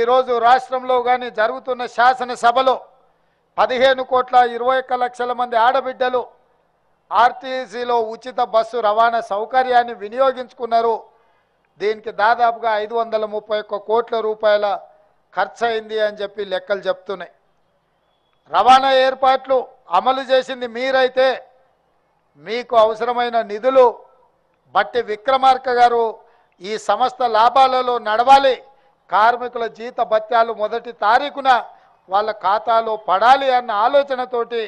ఈరోజు రాష్ట్రంలో కానీ జరుగుతున్న శాసనసభలో 15,21,00,000 మంది ఆడబిడ్డలు ఆర్టీసీలో ఉచిత బస్సు రవాణా సౌకర్యాన్ని వినియోగించుకున్నారు. దీనికి దాదాపుగా 531 కోట్ల రూపాయల ఖర్చు అయింది అని చెప్పి లెక్కలు చెప్తున్నాయి. రవాణా ఏర్పాట్లు అమలు చేసింది మీరైతే మీకు అవసరమైన నిధులు బట్టి విక్రమార్క గారు ఈ సంస్థ లాభాలలో నడవాలి, కార్మికుల జీత భత్యాలు 1వ తారీఖున వాళ్ళ ఖాతాలో పడాలి అన్న ఆలోచనతోటి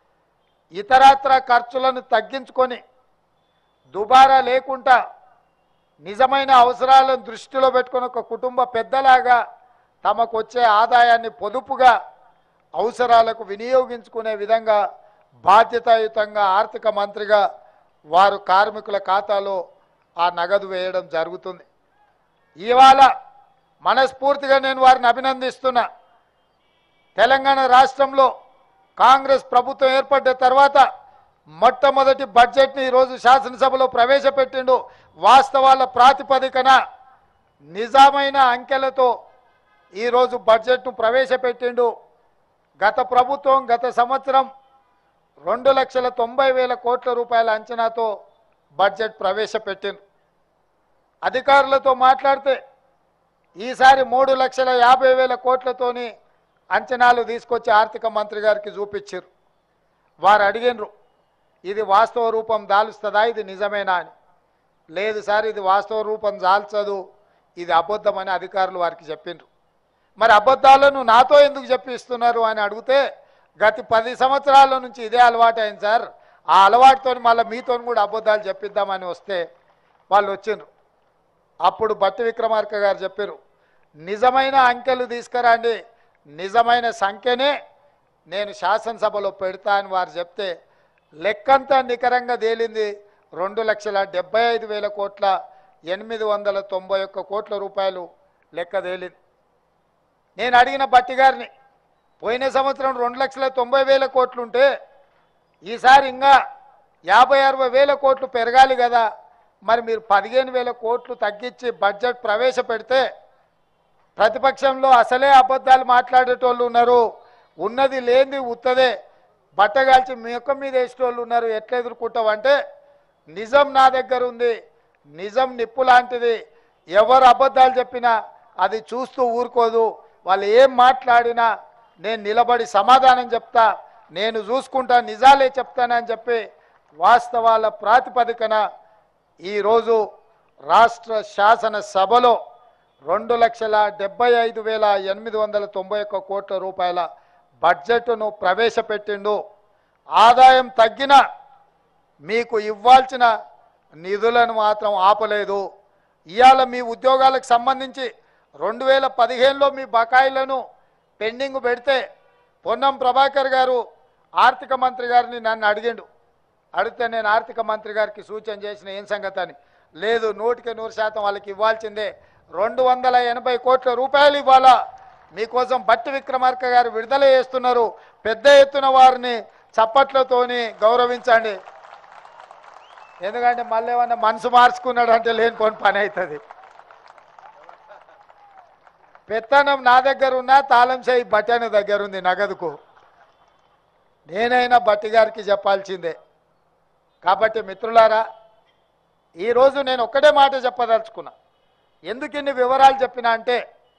ఇతరత్ర ఖర్చులను తగ్గించుకొని దుబారా లేకుండా నిజమైన అవసరాలను దృష్టిలో పెట్టుకొని ఒక కుటుంబ పెద్దలాగా తమకు వచ్చే ఆదాయాన్ని పొదుపుగా అవసరాలకు వినియోగించుకునే విధంగా బాధ్యతాయుతంగా ఆర్థిక మంత్రిగా వారు కార్మికుల ఖాతాలో ఆ నగదు వేయడం జరుగుతుంది. ఇవాళ మనస్ఫూర్తిగా నేను వారిని అభినందిస్తున్నా. తెలంగాణ రాష్ట్రంలో కాంగ్రెస్ ప్రభుత్వం ఏర్పడ్డ తర్వాత మొట్టమొదటి బడ్జెట్ని ఈరోజు శాసనసభలో ప్రవేశపెట్టిండు. వాస్తవాల ప్రాతిపదికన నిజమైన అంకెలతో ఈరోజు బడ్జెట్ను ప్రవేశపెట్టిండు. గత ప్రభుత్వం గత సంవత్సరం 2,90,000 కోట్ల రూపాయల అంచనాతో బడ్జెట్ ప్రవేశపెట్టిండు. అధికారులతో మాట్లాడితే ఈసారి 3,50,000 కోట్లతోని అంచనాలు తీసుకొచ్చి ఆర్థిక మంత్రి గారికి చూపించారు. వారు అడిగినరు, ఇది వాస్తవ రూపం దాలుస్తుందా, ఇది నిజమేనా అని. లేదు సార్, ఇది వాస్తవ రూపం దాల్చదు, ఇది అబద్ధమని అధికారులు వారికి చెప్పిండ్రు. మరి అబద్ధాలను నాతో ఎందుకు చెప్పిస్తున్నారు అని అడిగితే గత 10 సంవత్సరాల నుంచి ఇదే అలవాటు అయింది సార్, ఆ అలవాటుతో మళ్ళీ మీతో కూడా అబద్ధాలు చెప్పిద్దామని వస్తే వాళ్ళు వచ్చిండ్రు. అప్పుడు బట్టి విక్రమార్క గారు చెప్పారు, నిజమైన అంకెలు తీసుకురండి, నిజమైన సంఖ్యనే నేను శాసనసభలో పెడతా అని వారు చెప్తే లెక్కంతా నికరంగా తేలింది 2,75,000 కోట్ల 891 కోట్ల రూపాయలు లెక్క తేలింది. నేను అడిగిన బట్టి గారిని, పోయిన సంవత్సరం 2,90,000 కోట్లు ఉంటే ఈసారి ఇంకా 50,000-60,000 కోట్లు పెరగాలి కదా, మరి మీరు 15,000 కోట్లు తగ్గించి బడ్జెట్ ప్రవేశపెడితే ప్రతిపక్షంలో అసలే అబద్ధాలు మాట్లాడేటోళ్ళు ఉన్నారు, ఉన్నది లేనిది ఉత్తదే బట్టగాల్చి మొక్క మీద వేసేటోళ్ళు ఉన్నారు, ఎట్లా ఎదుర్కొంటావంటే నిజం నా దగ్గర ఉంది, నిజం నిప్పు లాంటిది, ఎవరు అబద్ధాలు చెప్పినా అది చూస్తూ ఊరుకోదు, వాళ్ళు ఏం మాట్లాడినా నేను నిలబడి సమాధానం చెప్తా, నేను చూసుకుంటా, నిజాలే చెప్తానని చెప్పి వాస్తవాల ప్రాతిపదికన ఈరోజు రాష్ట్ర శాసనసభలో 2,75,891 కోట్ల రూపాయల బడ్జెట్ను ప్రవేశపెట్టిండు. ఆదాయం తగ్గిన మీకు ఇవ్వాల్సిన నిధులను మాత్రం ఆపలేదు. ఇవాళ మీ ఉద్యోగాలకు సంబంధించి 2015లో మీ బకాయిలను పెండింగ్ పెడితే పొన్నం ప్రభాకర్ గారు ఆర్థిక మంత్రి గారిని నన్ను అడిగితే నేను ఆర్థిక మంత్రి గారికి సూచన చేసిన ఏం సంగతి అని. లేదు, 100% వాళ్ళకి ఇవ్వాల్సిందే, 280 కోట్ల రూపాయలు ఇవ్వాలా, మీకోసం బట్టి విక్రమార్క గారు విడుదల చేస్తున్నారు, పెద్ద ఎత్తున వారిని చప్పట్లతోని గౌరవించండి. ఎందుకంటే మళ్ళీ ఏమన్నా మనసు మార్చుకున్నాడు అంటే లేనిపోని పని అవుతుంది. పెత్తనం నా దగ్గర ఉన్నా తాళం చేయి బట్టన దగ్గర ఉంది నగదుకు, నేనైనా బట్టి గారికి చెప్పాల్సిందే. కాబట్టి మిత్రులారా, ఈరోజు నేను ఒక్కటే మాట చెప్పదలుచుకున్నా. ఎందుకు ఇన్ని వివరాలు చెప్పినా అంటే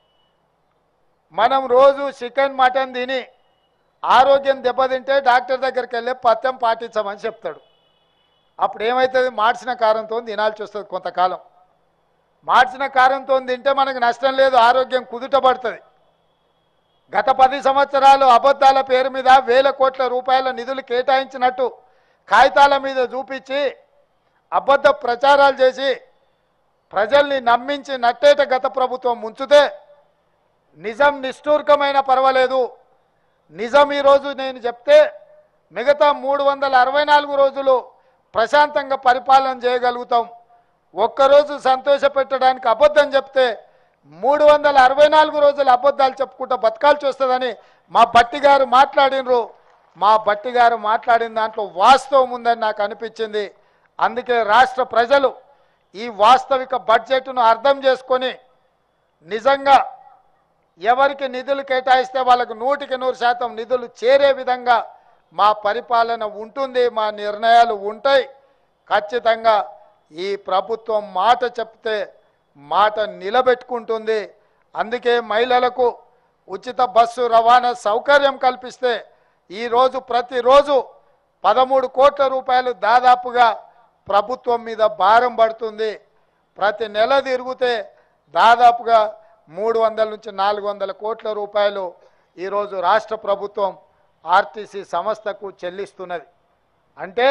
మనం రోజు చికెన్ మటన్ తిని ఆరోగ్యం దెబ్బతింటే డాక్టర్ దగ్గరికి వెళ్ళి పథ్యం పాటించమని చెప్తాడు. అప్పుడు ఏమవుతుంది, మార్చిన కారంతో తినాల్సి వస్తుంది కొంతకాలం. మార్చిన కారంతో తింటే మనకు నష్టం లేదు, ఆరోగ్యం కుదుటపడుతుంది. గత 10 సంవత్సరాలు అబద్ధాల పేరు మీద 1,000 కోట్ల రూపాయల నిధులు కేటాయించినట్టు కాగితాల మీద చూపించి అబద్ధ ప్రచారాలు చేసి ప్రజల్ని నమ్మించి నట్టేట గత ప్రభుత్వం ముంచితే నిజం నిష్ఠూర్కమైన పర్వాలేదు, నిజం ఈరోజు నేను చెప్తే మిగతా 364 రోజులు ప్రశాంతంగా పరిపాలన చేయగలుగుతాం. ఒక్కరోజు సంతోష పెట్టడానికి అబద్ధం చెప్తే 364 రోజులు అబద్ధాలు చెప్పుకుంటూ బతకాల్సి వస్తుందని మా బట్టి గారు మాట్లాడినరు. మా బట్టి గారు మాట్లాడిన దాంట్లో వాస్తవం ఉందని నాకు అనిపించింది. అందుకే రాష్ట్ర ప్రజలు ఈ వాస్తవిక బడ్జెట్ను అర్థం చేసుకొని నిజంగా ఎవరికి నిధులు కేటాయిస్తే వాళ్ళకు 100% నిధులు చేరే విధంగా మా పరిపాలన ఉంటుంది, మా నిర్ణయాలు ఉంటాయి. ఖచ్చితంగా ఈ ప్రభుత్వం మాట చెప్తే మాట నిలబెట్టుకుంటుంది. అందుకే మహిళలకు ఉచిత బస్సు రవాణా సౌకర్యం కల్పిస్తే ఈరోజు ప్రతిరోజు 13 కోట్ల రూపాయలు దాదాపుగా ప్రభుత్వం మీద భారం పడుతుంది. ప్రతి నెల తిరిగితే దాదాపుగా 300 నుంచి 400 కోట్ల రూపాయలు ఈరోజు రాష్ట్ర ప్రభుత్వం ఆర్టీసీ సంస్థకు చెల్లిస్తున్నది. అంటే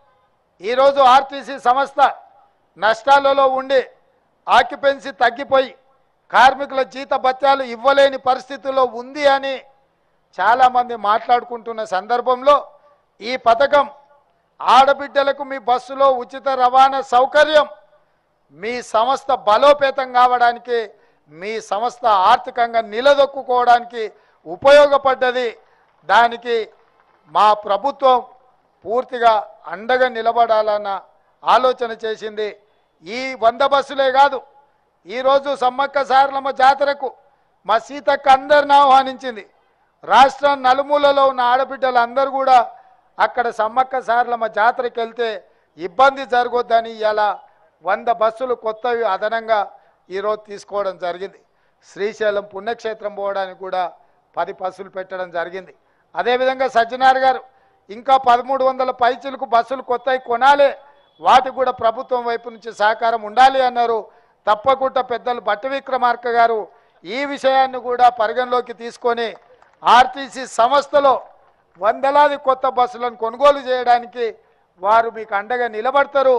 ఈరోజు ఆర్టీసీ సంస్థ నష్టాలలో ఉండి ఆక్యుపెన్సీ తగ్గిపోయి కార్మికుల జీతభత్యాలు ఇవ్వలేని పరిస్థితుల్లో ఉంది అని చాలామంది మాట్లాడుకుంటున్న సందర్భంలో ఈ పథకం ఆడబిడ్డలకు మీ బస్సులో ఉచిత రవాణా సౌకర్యం మీ సంస్థ బలోపేతం కావడానికి, మీ సంస్థ ఆర్థికంగా నిలదొక్కుకోవడానికి ఉపయోగపడ్డది. దానికి మా ప్రభుత్వం పూర్తిగా అండగా నిలబడాలన్న ఆలోచన చేసింది. ఈ 100 బస్సులే కాదు, ఈరోజు సమ్మక్క సారలమ్మ జాతరకు మా సీతక్క అందరిని ఆహ్వానించింది. రాష్ట్రం నలుమూలలో ఉన్న ఆడబిడ్డలందరూ కూడా అక్కడ సమ్మక్క సారలమ్మ జాతరకు వెళ్తే ఇబ్బంది జరగొద్దని ఇలా 100 బస్సులు కొత్తవి అదనంగా ఈరోజు తీసుకోవడం జరిగింది. శ్రీశైలం పుణ్యక్షేత్రం పోవడానికి కూడా 10 బస్సులు పెట్టడం జరిగింది. అదేవిధంగా సజ్జనార్ గారు ఇంకా 1300 పైచిలకు బస్సులు కొత్తవి కొనాలి, వాటికి కూడా ప్రభుత్వం వైపు నుంచి సహకారం ఉండాలి అన్నారు. తప్పకుండా పెద్దలు బట్టి విక్రమార్క గారు ఈ విషయాన్ని కూడా పరిగణలోకి తీసుకొని ఆర్టీసీ సంస్థలో వందలాది కొత్త బస్సులను కొనుగోలు చేయడానికి వారు మీకు అండగా నిలబడతారు.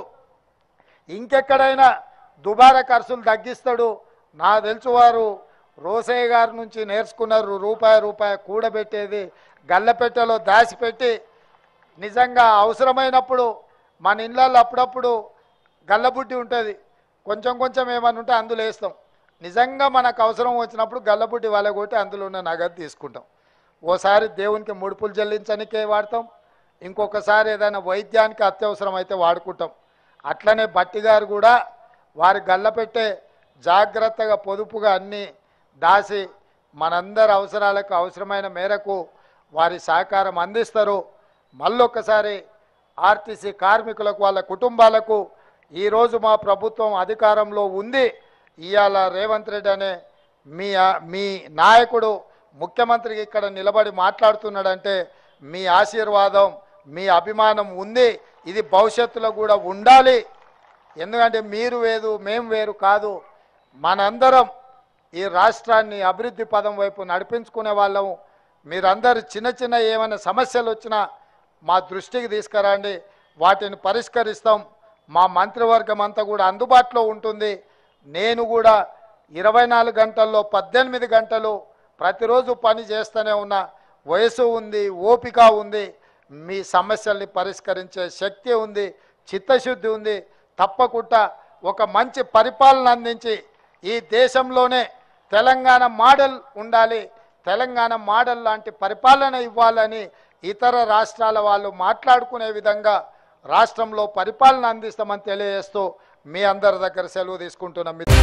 ఇంకెక్కడైనా దుబారా ఖర్చులు తగ్గిస్తాడు. నా తెలుసు వారు రోసయ్య గారి నుంచి నేర్చుకున్నారు. రూపాయి కూడబెట్టేది గల్లపెట్టెలో దాచిపెట్టి నిజంగా అవసరమైనప్పుడు మన ఇళ్ళల్లో అప్పుడప్పుడు గల్లబుడ్డి ఉంటుంది, కొంచెం ఏమన్నా ఉంటే అందులో వేస్తాం. నిజంగా మనకు అవసరం వచ్చినప్పుడు గల్లబుడ్డి వలగొట్టి అందులో ఉన్న నగదు తీసుకుంటాం. ఓసారి దేవునికి ముడుపులు చెల్లించడానికే వాడతాం, ఇంకొకసారి ఏదైనా వైద్యానికి అత్యవసరం అయితే వాడుకుంటాం. అట్లనే బట్టి గారు కూడా వారి గల్లపెట్టే జాగ్రత్తగా పొదుపుగా అన్నీ దాసి మనందరి అవసరాలకు అవసరమైన మేరకు వారి సహకారం అందిస్తారు. మళ్ళొక్కసారి ఆర్టీసీ కార్మికులకు వాళ్ళ కుటుంబాలకు ఈరోజు మా ప్రభుత్వం అధికారంలో ఉంది. ఇవాళ రేవంత్ రెడ్డి అనే మీ నాయకుడు ముఖ్యమంత్రికి ఇక్కడ నిలబడి మాట్లాడుతున్నాడంటే మీ ఆశీర్వాదం, మీ అభిమానం ఉంది. ఇది భవిష్యత్తులో కూడా ఉండాలి. ఎందుకంటే మీరు వేరు మేము వేరు కాదు, మనందరం ఈ రాష్ట్రాన్ని అభివృద్ధి పదం వైపు నడిపించుకునే వాళ్ళము. మీరందరూ చిన్న ఏమైనా సమస్యలు వచ్చినా మా దృష్టికి తీసుకురండి, వాటిని పరిష్కరిస్తాం. మా మంత్రివర్గం అంతా కూడా అందుబాటులో ఉంటుంది. నేను కూడా 24 గంటల్లో 18 గంటలు ప్రతిరోజు పని చేస్తూనే ఉన్నా. వయసు ఉంది, ఓపిక ఉంది, మీ సమస్యల్ని పరిష్కరించే శక్తి ఉంది, చిత్తశుద్ధి ఉంది. తప్పకుండా ఒక మంచి పరిపాలన అందించి ఈ దేశంలోనే తెలంగాణ మోడల్ ఉండాలి, తెలంగాణ మోడల్ లాంటి పరిపాలన ఇవ్వాలని ఇతర రాష్ట్రాల వాళ్ళు మాట్లాడుకునే విధంగా రాష్ట్రంలో పరిపాలన అందిస్తామని తెలియజేస్తూ మీ అందరి దగ్గర సెలవు తీసుకుంటున్నాం.